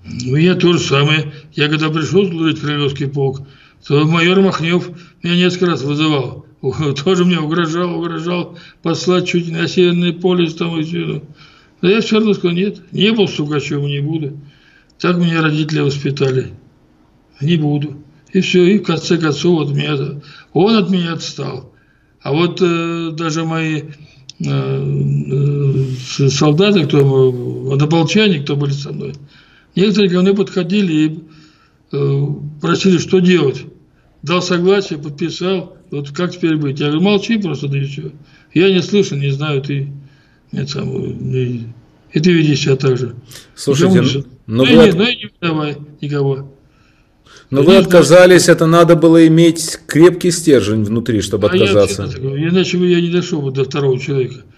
У меня то же самое. Я когда пришел служить в Крылевский полк, то майор Махнев меня несколько раз вызывал. Тоже мне угрожал послать чуть на Северный полюс там и все. Но я все равно сказал, нет, не был Стукачевым, не буду. Так меня родители воспитали. Не буду. И все, и в конце концов он от меня отстал. А вот даже мои солдаты, однополчане, кто были со мной, некоторые ко мне подходили и просили, что делать. Дал согласие, подписал. Вот как теперь быть? Я говорю, молчи просто, да и все. Я не слышу, не знаю, ты и ты веди себя так же. Слушайте, и не давай никого. Но вы отказались, это надо было иметь крепкий стержень внутри, чтобы отказаться. Иначе бы я не дошел бы до второго человека.